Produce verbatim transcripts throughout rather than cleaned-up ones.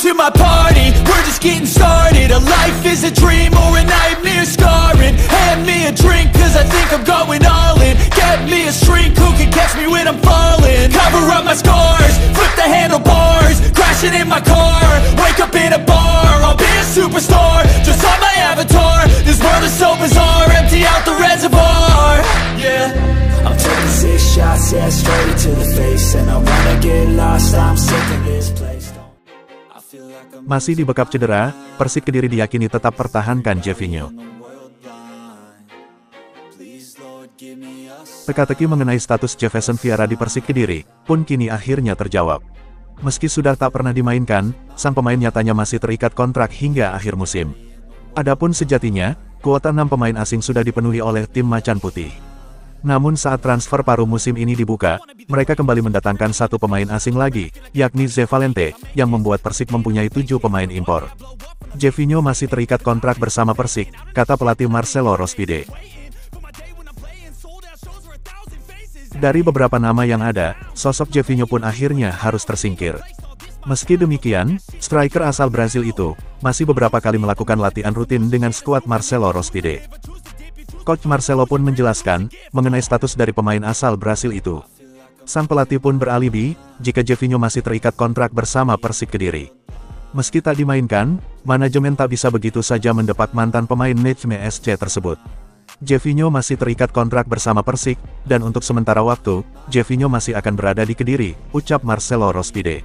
to my party, we're just getting started. A life is a dream or a nightmare scarring. Hand me a drink cause I think I'm going all in. Get me a shrink who can catch me when I'm falling. Cover up my scars, flip the handlebars, crashing in my car, wake up in a bar. I'll be a superstar, just on my avatar. This world is so bizarre, empty out the reservoir. Yeah, I'm taking six shots, yeah, straight to the face. And I wanna get lost, I'm sick of this place. Masih dibekap cedera, Persik Kediri diyakini tetap pertahankan Gervinho. Teka-teki mengenai status Jefferson Vieira di Persik Kediri pun kini akhirnya terjawab. Meski sudah tak pernah dimainkan, sang pemain nyatanya masih terikat kontrak hingga akhir musim. Adapun sejatinya, kuota enam pemain asing sudah dipenuhi oleh tim Macan Putih. Namun saat transfer paruh musim ini dibuka, mereka kembali mendatangkan satu pemain asing lagi, yakni Ze Valente, yang membuat Persik mempunyai tujuh pemain impor. Gervinho masih terikat kontrak bersama Persik, kata pelatih Marcelo Rospide. Dari beberapa nama yang ada, sosok Gervinho pun akhirnya harus tersingkir. Meski demikian, striker asal Brasil itu masih beberapa kali melakukan latihan rutin dengan skuad Marcelo Rospide. Coach Marcelo pun menjelaskan mengenai status dari pemain asal Brasil itu. Sang pelatih pun beralibi jika Gervinho masih terikat kontrak bersama Persik Kediri. Meski tak dimainkan, manajemen tak bisa begitu saja mendepak mantan pemain Necmi S C tersebut. Gervinho masih terikat kontrak bersama Persik, dan untuk sementara waktu, Gervinho masih akan berada di Kediri, ucap Marcelo Rospide.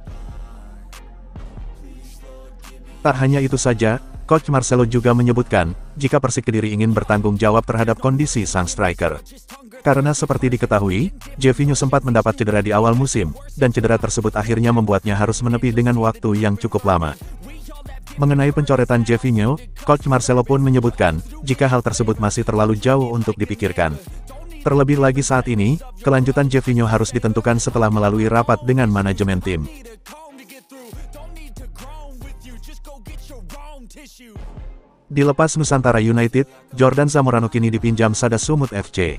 Tak hanya itu saja, Coach Marcelo juga menyebutkan, jika Persik Kediri ingin bertanggung jawab terhadap kondisi sang striker. Karena seperti diketahui, Gervinho sempat mendapat cedera di awal musim, dan cedera tersebut akhirnya membuatnya harus menepi dengan waktu yang cukup lama. Mengenai pencoretan Gervinho, Coach Marcelo pun menyebutkan, jika hal tersebut masih terlalu jauh untuk dipikirkan. Terlebih lagi saat ini, kelanjutan Gervinho harus ditentukan setelah melalui rapat dengan manajemen tim. Dilepas Nusantara United, Jordan Zamorano kini dipinjam Sada Sumut F C.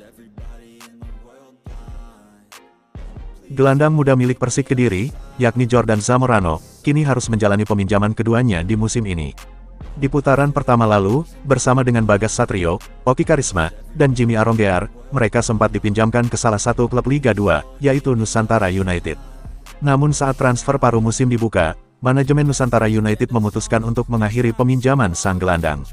Gelandang muda milik Persik Kediri, yakni Jordan Zamorano, kini harus menjalani peminjaman keduanya di musim ini. Di putaran pertama lalu, bersama dengan Bagas Satrio, Oki Karisma, dan Jimmy Aronggear, mereka sempat dipinjamkan ke salah satu klub Liga dua, yaitu Nusantara United. Namun saat transfer paruh musim dibuka, manajemen Nusantara United memutuskan untuk mengakhiri peminjaman sang gelandang.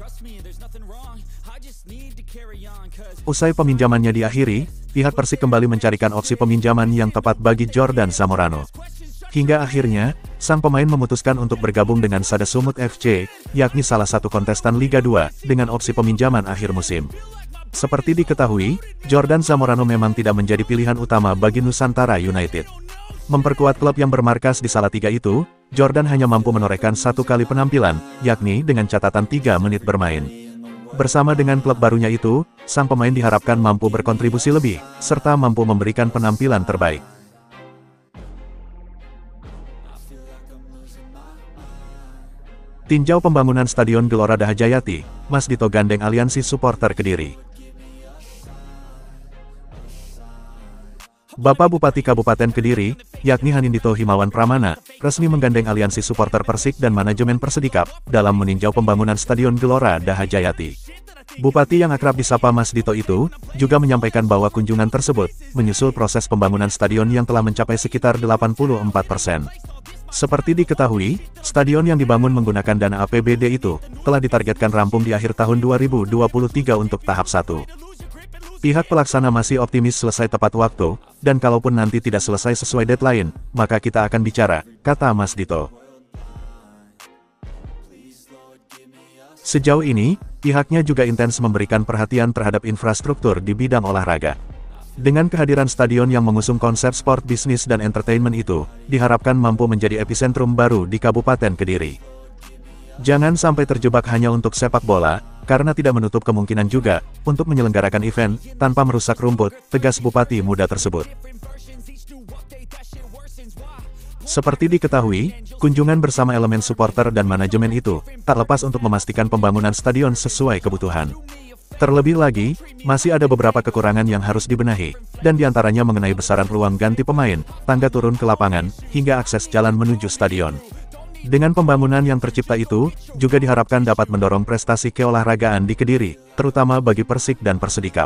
Usai peminjamannya diakhiri, pihak Persik kembali mencarikan opsi peminjaman yang tepat bagi Jordan Zamorano. Hingga akhirnya, sang pemain memutuskan untuk bergabung dengan Sada Sumut F C, yakni salah satu kontestan Liga dua, dengan opsi peminjaman akhir musim. Seperti diketahui, Jordan Zamorano memang tidak menjadi pilihan utama bagi Nusantara United. Memperkuat klub yang bermarkas di Salatiga itu, Jordan hanya mampu menorehkan satu kali penampilan, yakni dengan catatan tiga menit bermain. Bersama dengan klub barunya itu, sang pemain diharapkan mampu berkontribusi lebih, serta mampu memberikan penampilan terbaik. Tinjau pembangunan Stadion Gelora Dahajayati, Mas Dito gandeng aliansi supporter Kediri. Bapak Bupati Kabupaten Kediri, yakni Hanindito Himawan Pramana, resmi menggandeng aliansi supporter Persik dan manajemen Persidikap, dalam meninjau pembangunan Stadion Gelora Dahajayati. Bupati yang akrab disapa Mas Dito itu, juga menyampaikan bahwa kunjungan tersebut, menyusul proses pembangunan stadion yang telah mencapai sekitar delapan puluh empat persen. Seperti diketahui, stadion yang dibangun menggunakan dana A P B D itu, telah ditargetkan rampung di akhir tahun dua ribu dua puluh tiga untuk tahap satu. Pihak pelaksana masih optimis selesai tepat waktu, dan kalaupun nanti tidak selesai sesuai deadline, maka kita akan bicara, kata Mas Dito. Sejauh ini, pihaknya juga intens memberikan perhatian terhadap infrastruktur di bidang olahraga. Dengan kehadiran stadion yang mengusung konsep sport bisnis dan entertainment itu, diharapkan mampu menjadi epicentrum baru di Kabupaten Kediri. Jangan sampai terjebak hanya untuk sepak bola, karena tidak menutup kemungkinan juga untuk menyelenggarakan event tanpa merusak rumput, tegas Bupati muda tersebut. Seperti diketahui, kunjungan bersama elemen supporter dan manajemen itu tak lepas untuk memastikan pembangunan stadion sesuai kebutuhan. Terlebih lagi, masih ada beberapa kekurangan yang harus dibenahi, dan diantaranya mengenai besaran ruang ganti pemain, tangga turun ke lapangan, hingga akses jalan menuju stadion. Dengan pembangunan yang tercipta itu, juga diharapkan dapat mendorong prestasi keolahragaan di Kediri, terutama bagi Persik dan Persidikap.